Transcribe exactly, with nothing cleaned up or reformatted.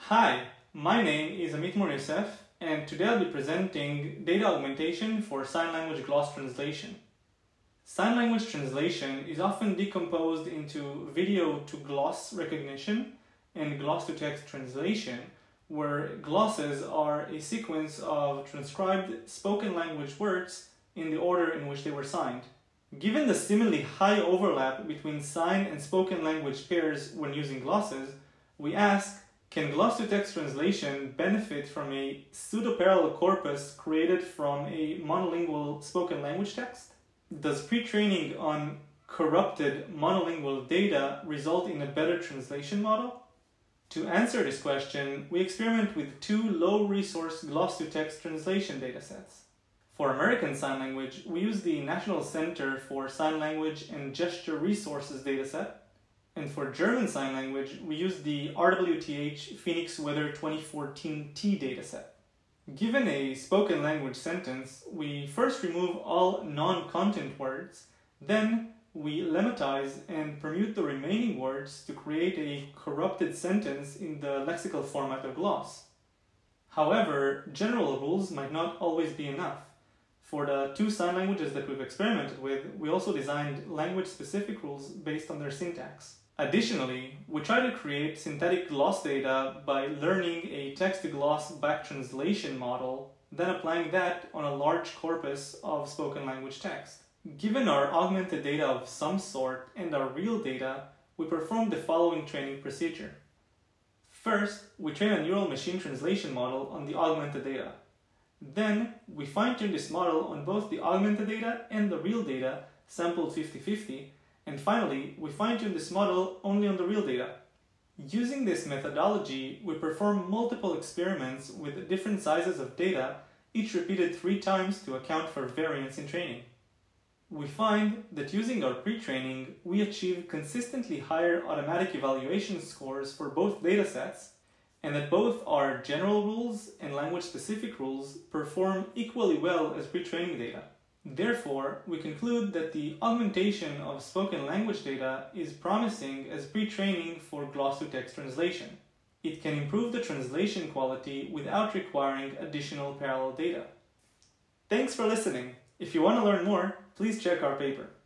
Hi, my name is Amit Mor-Yosef, and today I'll be presenting data augmentation for sign language gloss translation. Sign language translation is often decomposed into video to gloss recognition and gloss to text translation, where glosses are a sequence of transcribed spoken language words in the order in which they were signed. Given the seemingly high overlap between sign and spoken language pairs when using glosses, we ask, can gloss-to-text translation benefit from a pseudo-parallel corpus created from a monolingual spoken language text? Does pre-training on corrupted monolingual data result in a better translation model? To answer this question, we experiment with two low-resource gloss-to-text translation datasets. For American Sign Language, we use the National Center for Sign Language and Gesture Resources dataset, and for German Sign Language, we use the R W T H Phoenix Weather twenty fourteen T dataset. Given a spoken language sentence, we first remove all non-content words, then we lemmatize and permute the remaining words to create a corrupted sentence in the lexical format of gloss. However, general rules might not always be enough. For the two sign languages that we've experimented with, we also designed language-specific rules based on their syntax. Additionally, we try to create syntactic gloss data by learning a text-to-gloss back translation model, then applying that on a large corpus of spoken language text. Given our augmented data of some sort and our real data, we perform the following training procedure. First, we train a neural machine translation model on the augmented data. Then, we fine-tune this model on both the augmented data and the real data, sampled fifty fifty, and finally, we fine-tune this model only on the real data. Using this methodology, we perform multiple experiments with different sizes of data, each repeated three times to account for variance in training. We find that using our pre-training, we achieve consistently higher automatic evaluation scores for both datasets, and that both our general rules and language-specific rules perform equally well as pre-training data. Therefore, we conclude that the augmentation of spoken language data is promising as pre-training for gloss-to-text translation. It can improve the translation quality without requiring additional parallel data. Thanks for listening. If you want to learn more, please check our paper.